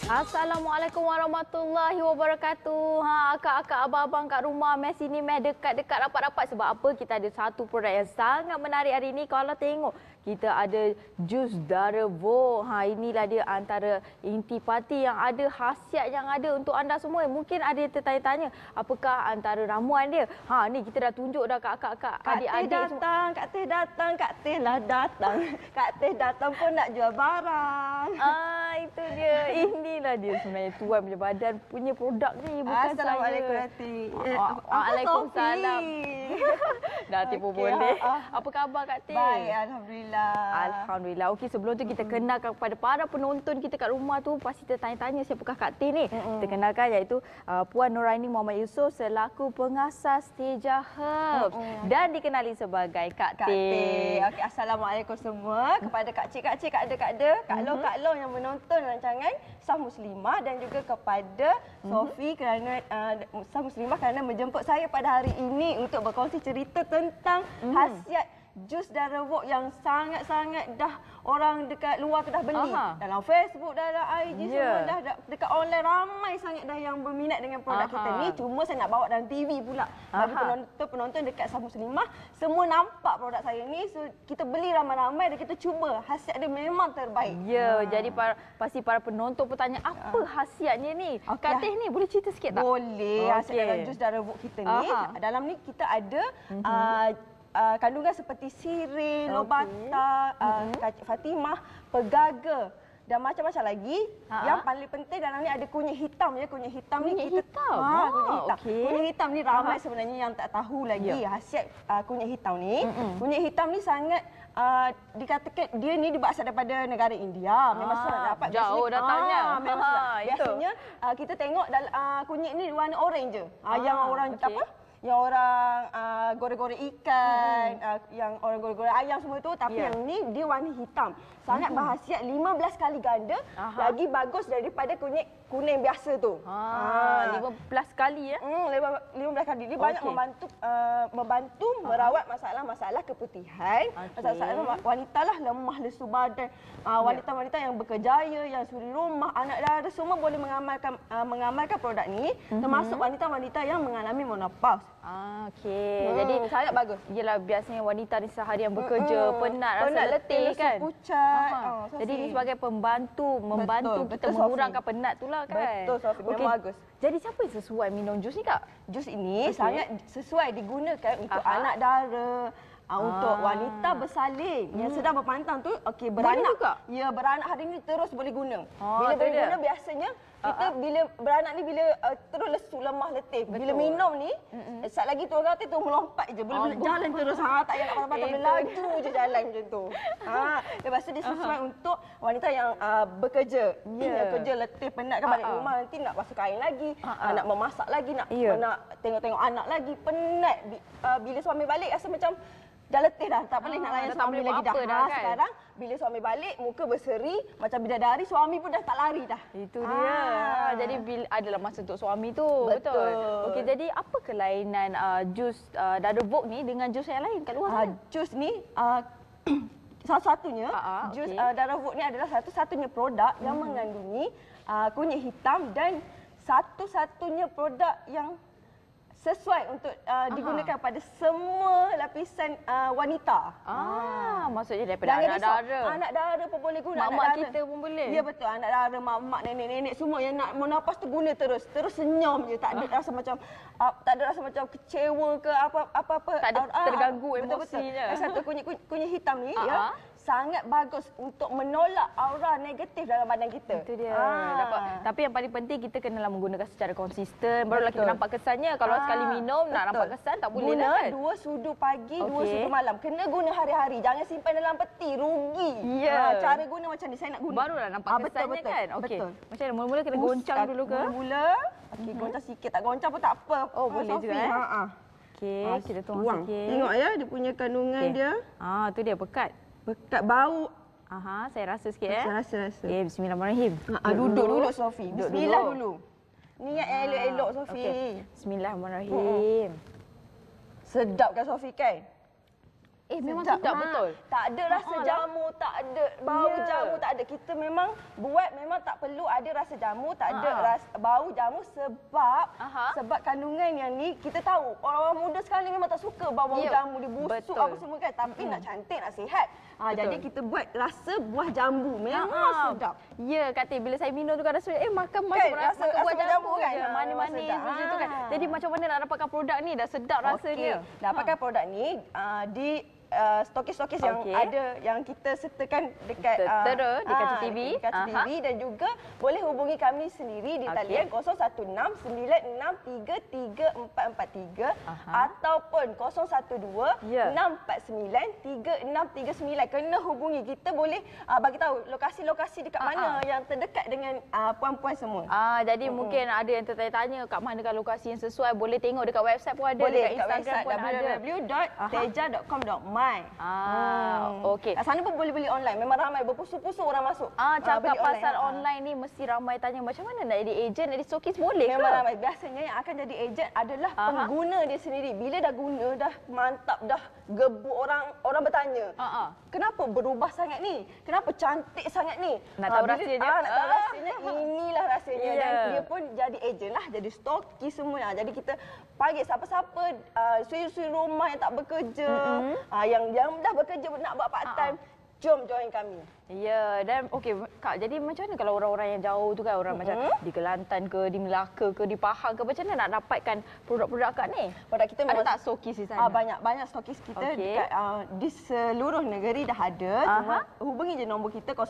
Assalamualaikum warahmatullahi wabarakatuh. Akak-akak, abang-abang kat rumah, meh sini, meh dekat-dekat rapat-rapat. Sebab apa? Kita ada satu produk yang sangat menarik hari ini. Kalau tengok, kita ada jus Dara Vogue. Inilah dia antara intipati yang ada, khasiat yang ada untuk anda semua. Mungkin ada yang tertanya-tanya, apakah antara ramuan dia? Ni kita dah tunjuk dah kat akak-akak, adik-adik semua. Kak Teh datang, Kak Teh lah datang. Kak Teh datang pun nak jual barang. Itu dia. Inilah dia sebenarnya tuan punya badan punya produk ni, bukan saya. Assalamualaikum Nanti. Waalaikumsalam. Dah tipu boleh. Apa khabar Kak Teh? Baik, alhamdulillah. Alhamdulillah. Okey, sebelum tu kita kenalkan kepada para penonton kita kat rumah tu, pasti tertanya-tanya siapakah Kak Teh ni. Kita kenalkan, iaitu Puan Nuraini Muhammad Yusof selaku pengasas Teja Herbs dan dikenali sebagai Kak Teh. Okey, assalamualaikum semua kepada kak cik, kak-ada, kak long yang menonton rancangan Sah Muslimah, dan juga kepada Sophie kerana Sah Muslimah kerana menjemput saya pada hari ini untuk berkongsi cerita tentang khasiat jus Dara Vogue yang sangat-sangat dah orang dekat luar dah beli. Dalam Facebook, dalam IG semua dah dekat online ramai sangat dah yang berminat dengan produk kita ni. Cuma saya nak bawa dalam TV pula. Bagi penonton dekat Sah Muslimah semua nampak produk saya ni. So kita beli ramai-ramai dan kita cuba. Khasiat dia memang terbaik. Jadi pasti para penonton bertanya, apa khasiatnya ni? Kak Teh ni boleh cerita sikit tak? Boleh. Khasiat dalam jus Dara Vogue kita ni. Dalam ni kita ada kandungan seperti sirih, lobata, kacik Fatimah, pegaga dan macam-macam lagi. Yang paling penting dalam ni ada kunyit hitam ya. Kunyit hitam ni kita kunyit hitam ni ramai sebenarnya yang tak tahu lagi khasiat kunyit hitam ni. Kunyit hitam ni sangat dikatakan dia ni berasal daripada negara India. Memang susah dapat. Jauh datangnya. Biasanya kita tengok kunyit ni warna orange je. Yang orang yang orang goreng-goreng ikan, yang orang goreng-goreng ayam semua tu, tapi yang ni dia warna hitam. Sangat berkhasiat 15 kali ganda, lagi bagus daripada kunyit kuning biasa tu. 15 kali ya? 15 kali. Dia banyak membantu merawat masalah-masalah keputihan. Masalah wanita lah, lemah lesu badan. Wanita-wanita yang berkejaya, yang suri rumah, anak dara, semua boleh mengamalkan produk ni. Termasuk wanita-wanita yang mengalami menopause. Jadi sangat bagus. Yelah, biasanya wanita ni seharian bekerja, penat, rasa letih kan. Pucat. Jadi ini sebagai membantu kita mengurangkan penat tu lah kan. Betul, Sophie. Memang bagus. Jadi siapa yang sesuai minum jus ni Kak? Jus ini sangat sesuai digunakan untuk anak dara, untuk wanita bersalin yang sedang berpantang tu, beranak juga. Ya, beranak hari ni terus boleh guna. Bila boleh guna biasanya kita bila beranak ni bila terus lesu, lemah, letih. Bila minum ni, sat lagi tu orang tu melompat je. Boleh jalan terus. Tak payah nak patah-patah, boleh laju je jalan macam tu. Lepas tu dia sesuai untuk wanita yang bekerja. Yang kerja letih, penat kan, balik rumah nanti nak basuh kain lagi, nak memasak lagi, nak tengok-tengok anak lagi, penat. Bila suami balik rasa macam dah letih dah, tak boleh nak layan suami lagi dah. Kan? Sekarang bila suami balik, muka berseri macam bidadari, suami pun dah tak lari dah. Itu dia. Jadi adalah masa untuk suami tu. Betul. Okey, jadi apa kelainan jus Dara Vogue ni dengan jus yang lain kat luar sana? Jus ni salah satunya jus Dara Vogue ni adalah satu-satunya produk yang mengandungi kunyit hitam dan satu-satunya produk yang sesuai untuk digunakan pada semua lapisan wanita. Maksudnya daripada anak dara. Anak dara pun boleh guna. Mak-mak kita pun boleh. Ya betul, anak dara, mak-mak, nenek-nenek semua yang nak menopause tu guna terus. Terus senyum je, tak ada rasa macam kecewa ke apa-apa. Tak ada terganggu emosinya. Satu kunyit hitam ni sangat bagus untuk menolak aura negatif dalam badan kita. Itu dia. Tapi yang paling penting kita kenalah menggunakan secara konsisten. Barulah kita nampak kesannya. Kalau sekali minum nak nampak kesan tak boleh dah kan. 2 sudu pagi, 2 sudu malam. Kena guna hari-hari. Jangan simpan dalam peti, rugi. Cara guna macam ni saya nak guna. Barulah nampak kesannya kan. Okey. Macam mana? Mula-mula kena goncang dulu ke? Mula goncang sikit. Tak goncang pun tak apa. Boleh juga Okey, kita tuang sikit. Tengok ya dia punya kandungan dia. Tu dia pekat. Pekat bau. Saya rasa sikit Saya rasa. Bismillahirrahmanirrahim. Duduk Sophie. Bismillah dulu. Niat elok-elok Sophie. Bismillahirrahmanirrahim. Sedap kan Sophie kan? Memang sedap betul. Tak ada rasa jamu, tak ada bau jamu, tak ada. Kita memang buat memang tak perlu ada rasa jamu, tak ada bau jamu sebab kandungan yang ni kita tahu orang muda sekarang ni memang tak suka bau-bau jamu, dia busuk apa semua kan. Tapi nak cantik, nak sihat. Jadi kita buat rasa buah jambu. Memang sedap. Ya, Kak Teh, bila saya minum tu kan rasa makan macam rasa buah jambu kan. Manis-manis macam tu kan. Jadi macam mana nak dapatkan produk ni? Dah sedap rasanya. Dapatkan produk ni di stokis-stokis yang ada yang kita sertakan dekat di Kaca TV. Kaca TV dan juga boleh hubungi kami sendiri di talian 016-963-3443 ataupun 012-649-3639. Kena hubungi, kita boleh bagi tahu lokasi-lokasi dekat mana yang terdekat dengan puan-puan semua. Jadi mungkin ada yang tertanya-tanya kat manakah lokasi yang sesuai, boleh tengok dekat website pun ada, boleh, dekat Instagram pun ada, www.teja.com.my. Okey. Kat sana pun boleh beli online. Memang ramai, berpusu-pusu orang masuk. Cakap pasal online ni mesti ramai tanya macam mana nak jadi ejen, jadi stokis boleh ke? Memang ramai. Biasanya yang akan jadi ejen adalah pengguna dia sendiri. Bila dah guna, dah mantap, dah gebuk orang bertanya. Kenapa berubah sangat ni? Kenapa cantik sangat ni? Nak tahu rahsianya? Nak tahu rahsianya, inilah rahsianya. Dan dia pun jadi ejen lah, jadi stokis semua. Jadi kita panggil siapa-siapa, suri-suri rumah yang tak bekerja, yang dah bekerja nak buat part time, jom join kami. Ya, dan okey Kak, jadi macam mana kalau orang-orang yang jauh tu kan, orang macam di Kelantan ke, di Melaka ke, di Pahang ke, macam mana nak dapatkan produk-produk Kak ni? Produk kita memang ada tak stokis di sana? Banyak stokis kita dekat di seluruh negeri dah ada. Cuma hubungi je nombor kita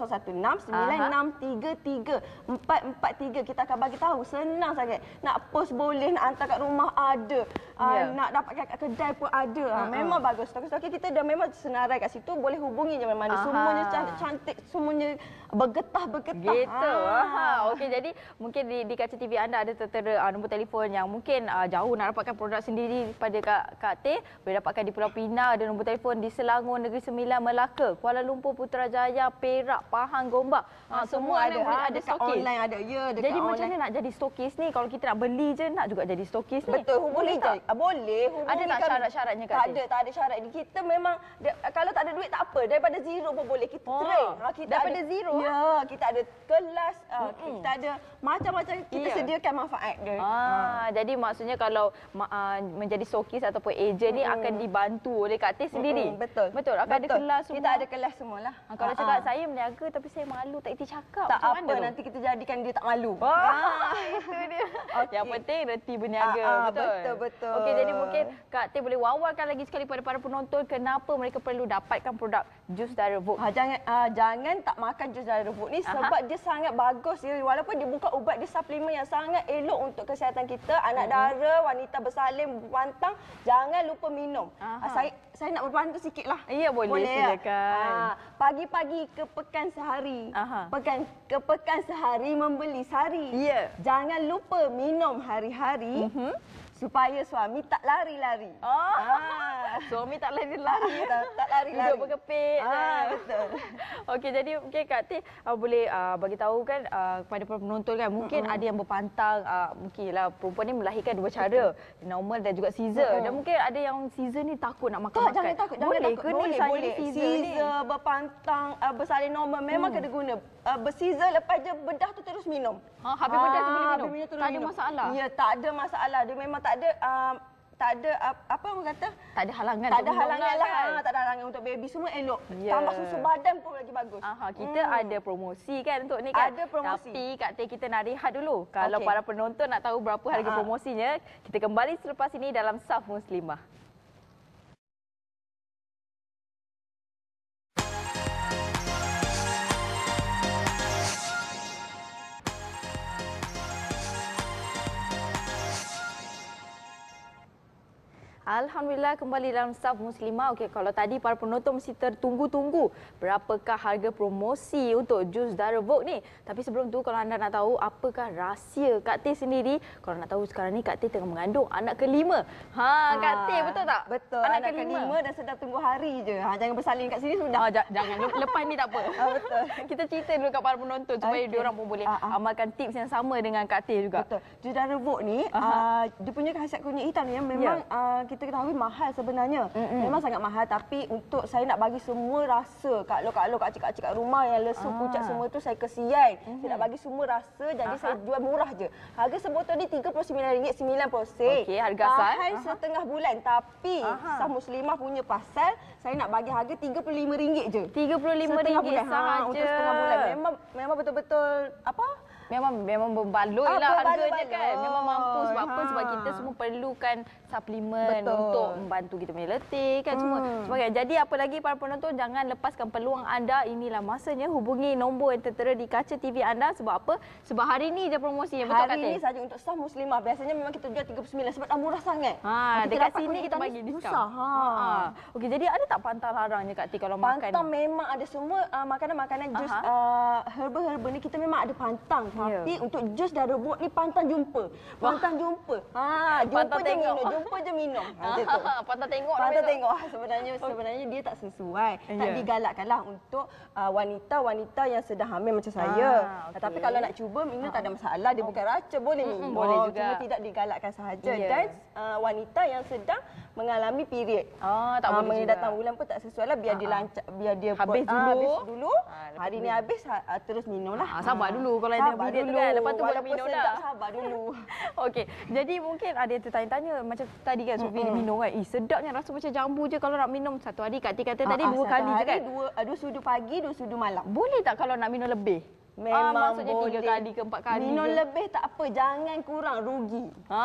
016-9633-443. Kita akan bagi tahu, senang sangat. Nak post boleh, nak hantar kat rumah ada. Nak dapatkan kat kedai pun ada. Memang bagus. Stokis-stokis kita dah memang senarai kat situ, boleh hubungi je memang. Semuanya cantik, semuanya bergetah-bergetah. Gitu. Okey, jadi mungkin di Kaca TV anda ada tertera nombor telefon yang mungkin jauh nak dapatkan produk sendiri daripada Kak Teh, boleh dapatkan di Pulau Pinang, ada nombor telefon di Selangor, Negeri Sembilan, Melaka, Kuala Lumpur, Putrajaya, Perak, Pahang, Gombak. Semua ada stokis. Online ada. Ya, dekat jadi online. Macam mana nak jadi stokis ni? Kalau kita nak beli je, nak juga jadi stokis ni? Betul, hubungi je. Boleh, hubungi. Ada tak syarat-syaratnya Kak Teh? Tak ada syarat. Kita memang, kalau tak ada duit tak apa. Daripada zero pun boleh. Kita train. Daripada zero? Ya, kita ada kelas, kita ada macam-macam, kita sediakan manfaat dia. Jadi maksudnya kalau menjadi stokis ataupun ejen ni akan dibantu oleh Kak Teh sendiri? Betul. Akan ada kelas semua? Kita ada kelas semualah. Kalau cakap saya meniaga tapi saya malu tak erti cakap. Tak apa, nanti kita jadikan dia tak malu. Itu dia. Yang penting reti berniaga. Betul. Okey, jadi mungkin Kak Teh boleh wawarkan lagi sekali pada para penonton kenapa mereka perlu dapatkan produk jus Dara Vogue. Jangan tak makan jus Dara Vogue ni sebab dia sangat bagus. Walaupun dia bukan ubat, dia suplemen yang sangat elok untuk kesihatan kita. Anak dara, wanita bersalin, pantang, jangan lupa minum. Saya nak berbantu sikitlah. Ya, boleh silakan. Pagi-pagi ke pekan sehari. Ke pekan sehari membeli sehari. Ya. Jangan lupa minum hari-hari. Supaya suami tak lari-lari. Suami tak lari-lari. Tak lari-lari. Duduk berkepit. Betul. Okey, jadi mungkin Kak Teh boleh bagi tahu kan kepada penonton kan, mungkin ada yang berpantang, mungkinlah perempuan ni melahirkan dua cara, normal dan juga caesar. Dan mungkin ada yang caesar ni takut nak makan. Jangan takut. Boleh ke ni boleh. Caesar, berpantang, bersalin normal memang kena guna. Bercaesar lepas je bedah tu terus minum. Habis bedah tu boleh minum? Tak ada masalah? Ya, tak ada masalah. Dia memang tak ada apa orang kata? Tak ada halangan. Tak ada halangan lah. Tak ada halangan untuk baby, semua elok. Tambah susu badan pun lagi bagus. Kita ada promosi kan untuk ni kan? Ada promosi. Tapi Kak Teh, kita nak rehat dulu. Kalau para penonton nak tahu berapa harga promosinya, kita kembali selepas ini dalam Saf Muslimah. Alhamdulillah, kembali dalam Saf Muslimah. Okey, kalau tadi para penonton mesti tertunggu-tunggu berapakah harga promosi untuk jus Dara Vogue ni. Tapi sebelum tu, kalau anda nak tahu apakah rahsia Kak Teh sendiri, kalau nak tahu sekarang ni Kak Teh tengah mengandung anak kelima. Kak Teh, betul tak? Betul. Anak kelima dan sedang tunggu hari je. Jangan bersalin kat sini sudah. Jangan, lepas ni tak apa. Betul. Kita cerita dulu kat para penonton supaya diorang pun boleh amalkan tips yang sama dengan Kak Teh juga. Betul. Jus Dara Vogue ni, dia punya khasiat kunyit hitam ni memang kita kita ketahui mahal sebenarnya. Memang sangat mahal, tapi untuk saya nak bagi semua rasa kat Lok, kak cik kat rumah yang lesu pucat semua tu saya kesian. Saya nak bagi semua rasa, jadi saya jual murah je. Harga sebotol ni RM39.90. Okey, harga asal. Tahan setengah bulan, tapi sah muslimah punya pasal saya nak bagi harga RM35 je. RM35 sahaja. Untuk setengah bulan. Memang betul-betul Memang berbaloi lah harganya kan. Memang mampu sebab apa? Sebab kita semua perlukan suplemen untuk membantu kita punya letih kan semua. Sebagainya. Jadi apa lagi para penonton, jangan lepaskan peluang anda. Inilah masanya, hubungi nombor yang tertera di kaca TV anda. Sebab apa? Sebab hari ni je promosinya. Betul Kak Teh? Hari ni saja untuk sah muslimah. Biasanya memang kita jual 39 sebab dah murah sangat. Dekat sini kita bagi diskaun. Okey, jadi ada tak pantang larangnya Kak Teh kalau makan? Pantang memang ada semua makanan-makanan jus herba-herba ni kita memang ada pantang. Tapi untuk jus dah rebuk ni pantang jumpa. Pantang jumpa. Jumpa je minum. Macam tu. Pantang tengok. Pantang tengok. Sebenarnya dia tak sesuai. Tak digalakkanlah untuk wanita-wanita yang sedang hamil macam saya. Tapi kalau nak cuba minum tak ada masalah. Dia bukan racun, boleh minum. Boleh juga. Cuma tidak digalakkan sahaja. Dan wanita yang sedang mengalami period. Tak boleh juga. Datang bulan pun tak sesuai lah. Biar dia lancar, biar dia habis dulu. Hari ni habis, terus minum lah. Sabar dulu kalau ada period tu kan. Lepas tu boleh minum dah. Sedap, sabar dulu. Okey, jadi mungkin ada yang tertanya-tanya macam tadi kan Sophie minum kan. Sedapnya rasa macam jambu je kalau nak minum satu hari. Kak Teh kata tadi 2 kali je kan. 2 sudu pagi, 2 sudu malam. Boleh tak kalau nak minum lebih? Memang maksudnya boleh. 3 kali ke 4 kali. Minum lebih tak apa, jangan kurang rugi.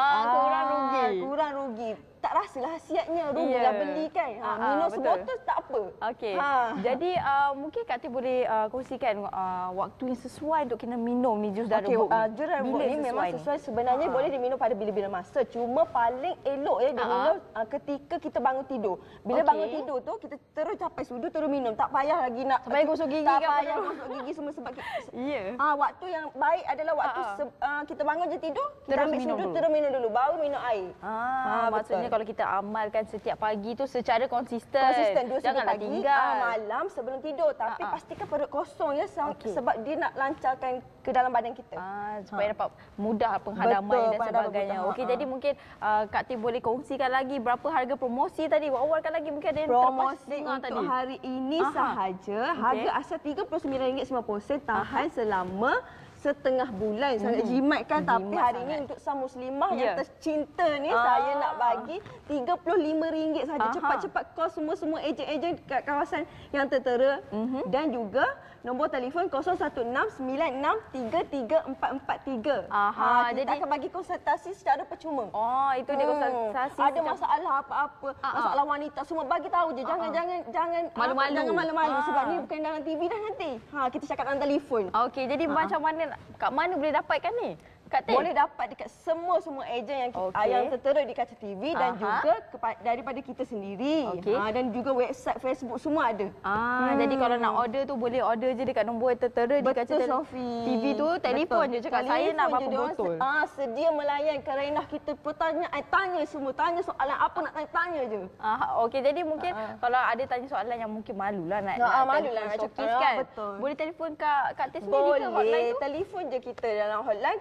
Kurang rugi. Tak rasalah khasiatnya, rugilah beli kan. Minum sebotol tak apa. Okey. Jadi mungkin Kak Teh boleh kongsikan waktu yang sesuai untuk kena minum ni jus darah rebuk. Jus darah rebuk ni memang sesuai sebenarnya boleh diminum pada bila-bila masa. Cuma paling elok ya diminum ketika kita bangun tidur. Bila bangun tidur tu kita terus capai sudu terus minum. Tak payah lagi nak sampai gosok gigi kan. Tak payah gosok gigi semua sebab Ya. Waktu yang baik adalah waktu kita bangun je tidur, kita terus ambil minum sudu dulu. terus minum dulu baru minum air. Maksudnya kalau kita amalkan setiap pagi tu secara konsisten. 2 Janganlah pagi, tinggal malam sebelum tidur. Tapi pastikan perut kosong ya sebab dia nak lancarkan ke dalam badan kita. Supaya dapat mudah penghadaman dan sebagainya. Okey, betul. jadi mungkin Kak Teh boleh kongsikan lagi berapa harga promosi tadi. Awalkan lagi mungkin ada yang promosi terlepas untuk tadi. hari ini sahaja. Harga asal RM39.90 tahan selama setengah bulan. Sangat jimat kan, tapi hari ini untuk sang muslimah yang tercinta ni saya nak bagi RM35 saja. Cepat-cepat call semua ejen-ejen kat kawasan yang tertera dan juga nombor telefon 0169633443. Kita akan bagi konsultasi secara percuma. Itu dia konsultasi. Ada masalah apa-apa, masalah wanita semua bagi tahu je. Jangan malu-malu sebab ni bukan dalam TV dah nanti. Kita cakap dalam telefon. Okey, jadi macam mana, kat mana boleh dapatkan ni? Kak Teh? Boleh dapat dekat semua ejen yang tertera di kaca TV dan juga daripada kita sendiri. Dan juga website Facebook semua ada. Jadi kalau nak order tu boleh order je dekat nombor yang tertera di kaca TV tu, telefon je cakap saya nak berapa botol. Sedia melayan kerana kita tanya semua, tanya soalan apa nak tanya je. Okey, jadi mungkin kalau ada tanya soalan yang mungkin malulah nak showcase kan. Boleh telefon Kak Teh sendiri ke hotline tu? Boleh, telefon je kita dalam hotline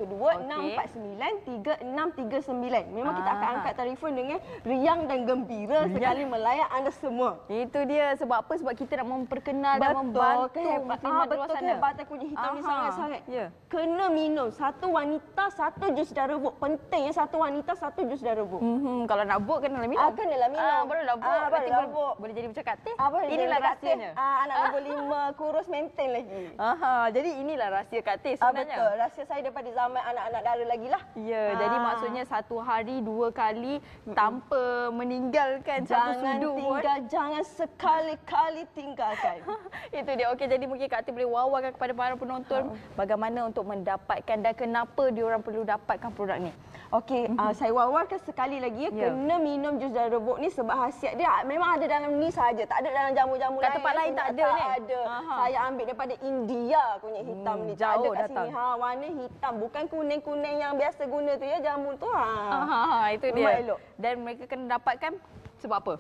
0126493639. Memang kita akan angkat telefon dengan riang dan gembira sekali melayan anda semua. Itu dia sebab apa? Sebab kita nak memperkenal dan membantu muslimat di luar sana. Kehebatan kunyit hitam ni sangat-sangat. Kena minum. Satu wanita, satu jus darah rebuk. Penting ya, satu wanita, satu jus darah rebuk. Kalau nak buk kenalah minum. Kenalah minum. Barulah buk. Boleh jadi macam Kak Teh. Inilah rahsianya. Anak nombor 5 kurus maintain lagi. Jadi inilah rahsia Kak Teh sebenarnya. Betul. Rahsia saya daripada zaman anak-anak dara lagi lah. Jadi maksudnya satu hari 2 kali tanpa meninggalkan satu sudu pun. Jangan sekali-kali tinggalkan. Itu dia. Okey, jadi mungkin Kak Teh boleh wawarkan kepada para penonton bagaimana untuk mendapatkan dan kenapa diorang perlu dapatkan produk ni. Okey, saya wawarkan sekali lagi kena minum jus darah rebuk ni sebab khasiat dia memang ada dalam ni saja, tak ada dalam jamu-jamu lain. Kat tempat lain tak ada ni. Ada. Saya ambil daripada India kunyit hitam ni. Jauh ada kat sini. Warna hitam, bukan kuning-kuning yang biasa guna tu ya jamu tu. Itu dia. Dan mereka kena dapatkan sebab apa?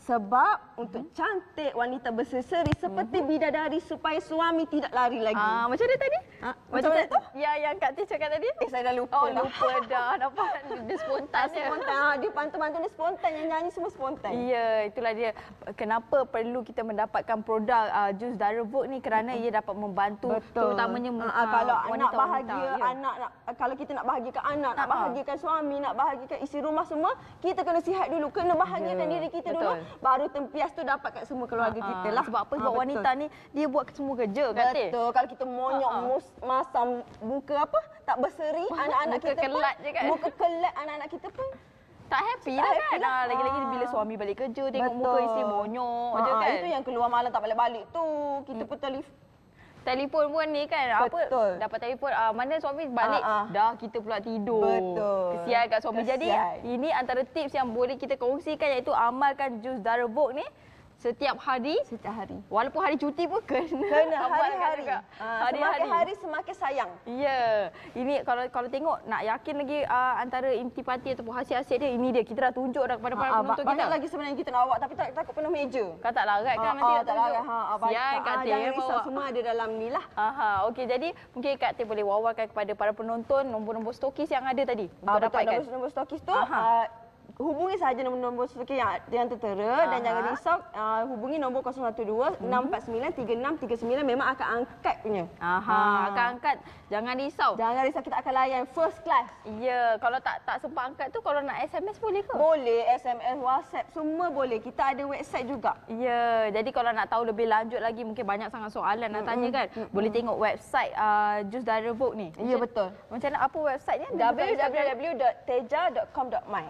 Sebab untuk cantik wanita berseri-seri seperti bidadari supaya suami tidak lari lagi. Macam mana tadi? Macam mana tu? Yang Kak Tis cakap tadi? Saya dah lupa. Lupa dah. Nampak dia spontan dia. Spontan. Dia bantu-bantu dia spontan. Yang nyanyi semua spontan. Ya, itulah dia. Kenapa perlu kita mendapatkan produk jus Dara Vogue ni kerana ia dapat membantu terutamanya kalau anak bahagia, ya. kalau kita nak bahagiakan anak, nak bahagiakan suami, nak bahagiakan isteri rumah semua, kita kena sihat dulu, kena bahagiakan diri kita dulu, baru tempias tu dapat kat semua keluarga kita lah. Sebab apa? Sebab wanita ni dia buat semua kerja, Kak. Betul. Kalau kita monyok masam muka apa tak berseri, anak-anak kita kelat je kan. Muka kelat anak-anak kita pun tak happy lah kan. Lagi-lagi bila suami balik kerja tengok muka isteri monyok je kan. Itu yang keluar malam tak balik-balik tu. Kita pun telefon pun ni kan. Betul. Dapat telefon mana suami balik dah kita pula tidur. Betul. Kesian kat suami. Jadi ini antara tips yang boleh kita kongsikan iaitu amalkan jus Dara Vogue ni setiap hari. Walaupun hari cuti pun kena hari-hari. Hari-hari. Semakin hari semakin sayang. Ya. Ini kalau tengok nak yakin lagi antara intipati ataupun hasil-hasil dia, ini dia kita dah tunjuk dah kepada para penonton kita. Banyak lagi sebenarnya kita nak awak tapi takut penuh meja. Kau tak larat kan nanti nak tunjuk. Sian Kak Teh bawa. Semua ada dalam ni lah. Okey, jadi mungkin Kak Teh boleh wawarkan kepada para penonton nombor-nombor stokis yang ada tadi untuk dapatkan. Nombor stokis tu hubungi saja nombor stokis yang tertera dan jangan risau, hubungi nombor 012-649-3639 memang akan angkat punya. Akan angkat, jangan risau. Jangan risau, kita akan layan first class. Ya, kalau tak sempat angkat tu kalau nak SMS boleh ke? Boleh, SMS, WhatsApp semua boleh. Kita ada website juga. Ya, jadi kalau nak tahu lebih lanjut lagi mungkin banyak sangat soalan nak tanya kan. Boleh tengok website Jus Dara Vogue ni. Ya, betul. Macam mana apa websitenya? www.teja.com.my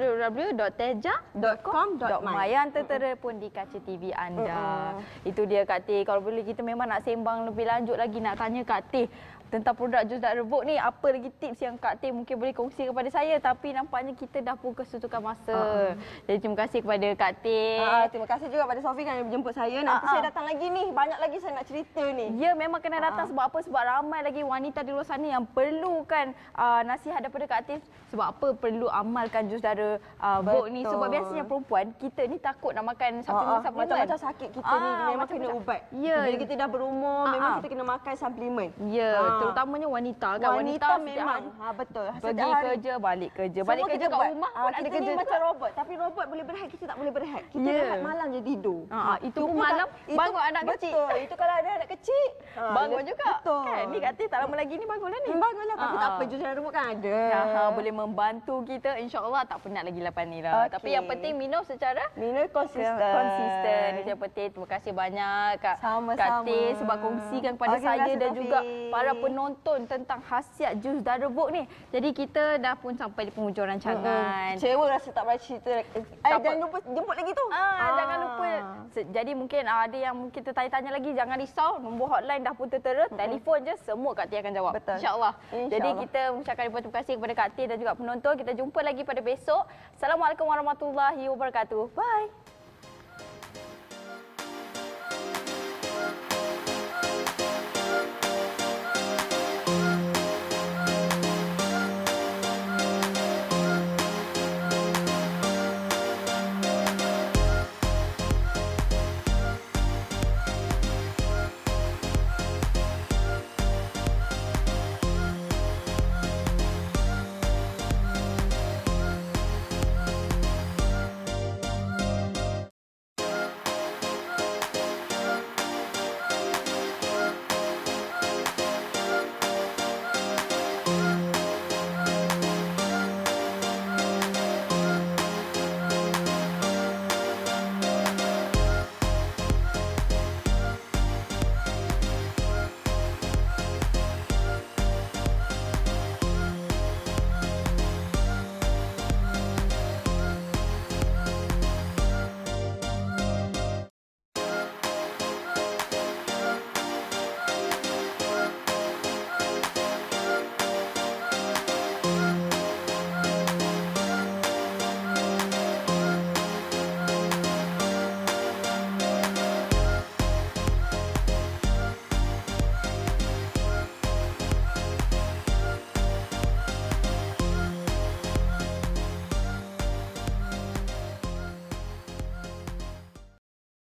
www.teja.com.my yang tertera pun di kaca TV anda. Itu dia Kak Teh. Kalau boleh kita memang nak sembang lebih lanjut lagi, nak tanya Kak Teh tentang produk Jus Dara Vogue ni, apa lagi tips yang Kak Teh mungkin boleh kongsi kepada saya, tapi nampaknya kita dah pun kesutukan masa. Jadi terima kasih kepada Kak Teh. Terima kasih juga pada Sofi kerana menjemput saya. Nanti saya datang lagi ni, banyak lagi saya nak cerita ni. Ya, memang kena datang. Sebab apa? Sebab ramai lagi wanita di luar sana yang perlukan nasihat daripada Kak Teh. Sebab apa? Perlu amalkan Jus Dara Vogue ni. Sebab biasanya perempuan kita ni takut nak makan suplemen. Macam sakit kita ni memang kena ubat. Ya. Bila kita dah berumur memang kita kena makan suplemen. Ya, terutamanya wanita kan. Wanita memang betul. Pergi kerja, balik kerja. Balik kerja kat rumah pun ada kerja. Kita macam robot, tapi robot boleh berehat, kita tak boleh berehat. Kita rehat malam je tidur. Itu pun malam bangun anak kecil. Betul. Itu kalau ada anak kecil bangun juga. Betul. Kan ni Kak Teh tak lama lagi ni bangunlah ni. Bangunlah, tapi tak apa, Jus Dara Vogue kan ada. Boleh membantu kita, insya-Allah tak penat lagi lepas ni lah. Tapi yang penting minum secara konsisten. Itu yang penting. Terima kasih banyak Kak Teh sebab kongsikan kepada saya dan juga para penonton tentang khasiat Jus Dara Vogue ni. Jadi kita dah pun sampai di penghujung rancangan. Kecewa rasa tak boleh cerita. Jangan lupa jemput lagi tu. Jangan lupa. Jadi mungkin ada yang mungkin tertanya-tanya lagi, jangan risau. Nombor hotline dah pun tertera. Telefon je, semua Kak Teh akan jawab. InsyaAllah. Jadi kita mengucapkan terima kasih kepada Kak Teh dan juga penonton. Kita jumpa lagi pada besok. Assalamualaikum warahmatullahi wabarakatuh. Bye.